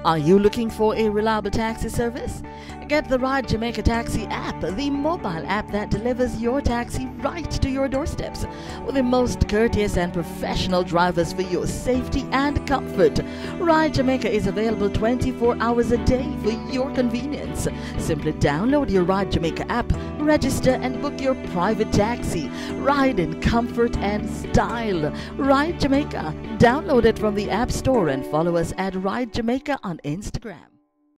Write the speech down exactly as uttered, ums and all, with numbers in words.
Are you looking for a reliable taxi service? Get the Ride-Jamaica Taxi app, the mobile app that delivers your taxi right to your doorsteps with the most courteous and professional drivers for your safety and comfort. Ride-Jamaica is available twenty-four hours a day for your convenience. Simply download your Ride-Jamaica app, register and book your private taxi. Ride in comfort and style. Ride Jamaica. Download it from the App Store and follow us at Ride Jamaica on Instagram.